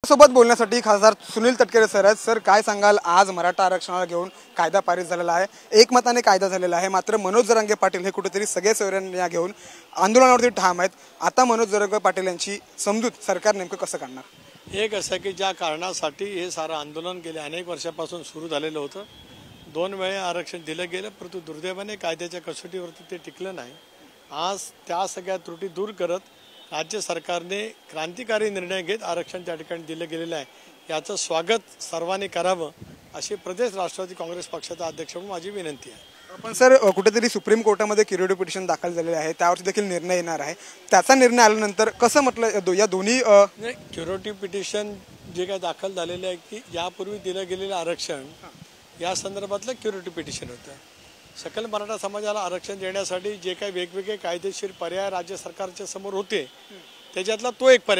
सोबत बोलण्यासाठी खासदार सुनील तटकरे सर आहेत। सर, काय सांगाल, आज मराठा आरक्षणाला घेऊन कायदा पारित झालेला आहे, एकमताने कायदा झालेला आहे, मात्र मनोज जरांगे पाटील हे कुठेतरी सगळे सोयऱ्यांना घेऊन आंदोलनावरती ठाम आहेत। आता मनोज जरांगे पाटील यांची समजूत सरकार नेमकं कसं काढणार? एक असं की ज्या कारणासाठी हे सारं आंदोलन गेले अनेक वर्षापासून सुरू झालेलं होतं, 2 वेळा आरक्षण दिलं गेलं, परंतु दुर्दैवाने कायद्याच्या कसोटीवरती ते टिकलं नाही। आज त्या सगळ्या त्रुटी दूर करत राज्य सरकारने क्रांतिकारी निर्णय घेत आरक्षण त्या ठिकाणी दिलं गेलेलं आहे। याचं स्वागत सर्वांनी करावं अशी प्रदेश राष्ट्रवादी काँग्रेस पक्षाचा अध्यक्ष म्हणून माझी विनंती आहे। पण सर, कुठेतरी सुप्रीम कोर्टामध्ये क्युरेटिव्ह पिटिशन दाखल झालेले आहे, त्यावरती देखील निर्णय येणार आहे। त्याचा निर्णय आल्यानंतर कसं म्हटलं या दोन्ही क्युरेटिव्ह पिटिशन जे काय दाखल झालेले आहे की यापूर्वी दिलं गेलेलं आरक्षण या संदर्भातलं क्युरेटिव्ह पिटिशन होतं। सकल मराठा समाजाला आरक्षण देण्यासाठी जे काही वेगवेगळे कायदेशीर पर्याय राज्य सरकारच्या समोर होते त्याच्यातला तो एक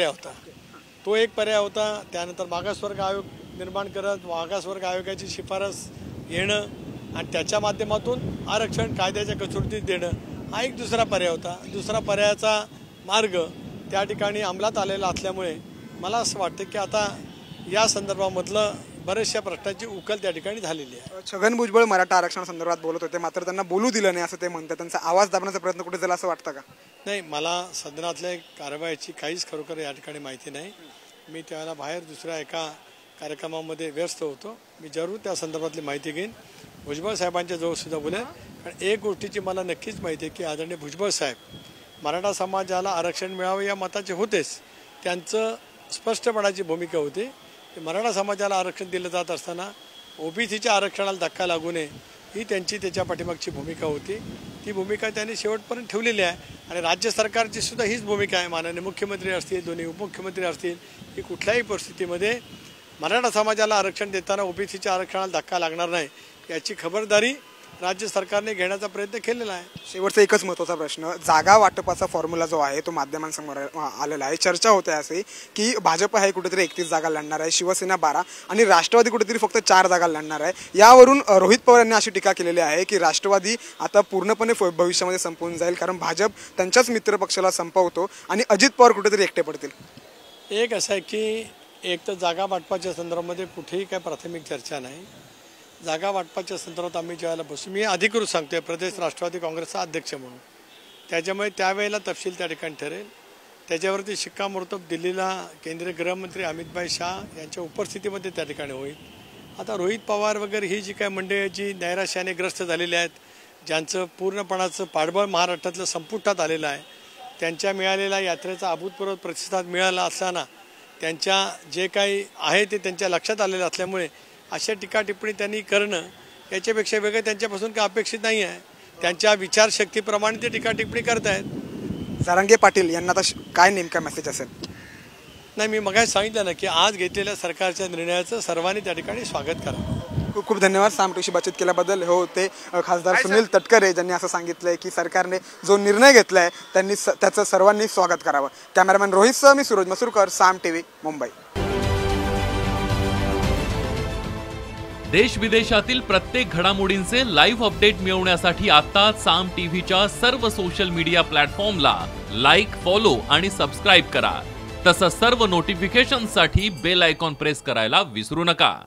पर्याय होता। त्यानंतर मागासवर्ग आयोग निर्माण करत मागासवर्ग आयोगाची शिफारस येणं आणि त्याच्या माध्यमातून आरक्षण कायद्याच्या कसोटीत देणं हा एक दुसरा पर्याय होता। दुसरा पर्यायाचा मार्ग त्या ठिकाणी अंमलात आलेला असल्यामुळे मला असं वाटतं की आता या संदर्भामधलं बऱ्याचशा प्रश्नांची उकल त्या ठिकाणी झालेली आहे। छगन भुजबळ मराठा आरक्षणासंदर्भात बोलत होते, मात्र त्यांना बोलू दिलं नाही असं ते म्हणतात। त्यांचा आवाज दाबण्याचा प्रयत्न कुठे झाला असं वाटतं का? नाही, मला सदनातल्या कारवाईची काहीच खरोखर या ठिकाणी माहिती नाही। मी त्यावेळेला बाहेर दुसऱ्या एका कार्यक्रमामध्ये व्यस्त होतो। मी जरूर त्या संदर्भातली माहिती घेईन, भुजबळ साहेबांच्या जवळ सुद्धा बोलेन। कारण एक गोष्टीची मला नक्कीच माहिती आहे की आदरणीय भुजबळ साहेब मराठा समाजाला आरक्षण मिळावं या मताचे होतेच। त्यांचं स्पष्टपणाची भूमिका होती की मराठा समाजाला आरक्षण दिलं जात असताना ओबीसीच्या आरक्षणाला धक्का लागू नये ही त्यांची त्याच्या पाठीमागची भूमिका होती। ती भूमिका त्यांनी शेवटपर्यंत ठेवलेली आहे आणि राज्य सरकारची सुद्धा हीच भूमिका आहे। माननीय मुख्यमंत्री असतील, दोन्ही उपमुख्यमंत्री असतील, की कुठल्याही परिस्थितीमध्ये मराठा समाजाला आरक्षण देताना ओबीसीच्या आरक्षणाला धक्का लागणार नाही याची खबरदारी राज्य सरकारने घेण्याचा प्रयत्न केलेला आहे। शेवटचा एकच महत्त्वाचा प्रश्न, जागा वाटपाचा फॉर्म्युला जो आहे तो माध्यमांसमोर आलेला आहे। चर्चा होते असे की भाजप हे कुठेतरी 31 जागा लढणार आहे, शिवसेना 12 आणि राष्ट्रवादी कुठेतरी फक्त 4 जागा लढणार आहे। यावरून रोहित पवार यांनी अशी टीका केलेली आहे की राष्ट्रवादी आता पूर्णपणे भविष्यामध्ये संपवून जाईल, कारण भाजप त्यांच्याच मित्रपक्षाला संपवतो आणि अजित पवार कुठेतरी एकटे पडतील। एक असं आहे की एक तर जागा वाटपाच्या संदर्भामध्ये कुठेही काही प्राथमिक चर्चा नाही। जागा वाटपाच्या संदर्भात आम्ही ज्यावेळेला बसू, मी अधिकृत सांगतोय प्रदेश राष्ट्रवादी काँग्रेसचा अध्यक्ष म्हणून, त्याच्यामुळे त्यावेळेला तपशील त्या ठिकाणी ठरेल। त्याच्यावरती शिक्कामोर्तब दिल्लीला केंद्रीय गृहमंत्री अमित शाह यांच्या उपस्थितीमध्ये त्या ठिकाणी होईल। आता रोहित पवार वगैरे ही जी काय मंडळी जी नैराश्याने ग्रस्त झालेली आहेत, ज्यांचं पूर्णपणाचं पाठबळ महाराष्ट्रातलं संपुष्टात आलेलं आहे, त्यांच्या मिळालेल्या यात्रेचा अभूतपूर्व प्रतिसाद मिळाला असताना त्यांच्या जे काही आहे ते त्यांच्या लक्षात आलेलं असल्यामुळे अशा टीका टिप्पणी त्यांनी करणं याच्यापेक्षा वेगळं त्यांच्यापासून काय अपेक्षित नाही आहे। त्यांच्या विचारशक्तीप्रमाणे ते टीका टिप्पणी करत आहेत। जरांगे पाटील यांना आता काय नेमका मेसेज असेल? नाही, मी मगाशी सांगितलं ना की आज घेतलेल्या सरकारच्या निर्णयाचं सर्वांनी त्या ठिकाणी स्वागत करावं। खूप खूप धन्यवाद साम टीशी बातचीत केल्याबद्दल। हो, ते खासदार सुनील तटकरे ज्यांनी असं सांगितलंय की सरकारने जो निर्णय घेतलाय त्यांनी त्याचं सर्वांनी स्वागत करावं। कॅमेरामॅन रोहितसह मी सूरज मसूरकर, साम टीव्ही, मुंबई। देश विदेशातील प्रत्येक घडामोडींचे लाईव्ह अपडेट मिळवण्यासाठी आता साम टीव्हीच्या सर्व सोशल मीडिया प्लॅटफॉर्मला लाईक, फॉलो आणि सबस्क्राईब करा। तसंच सर्व नोटिफिकेशनसाठी बेल आयकॉन प्रेस करायला विसरू नका।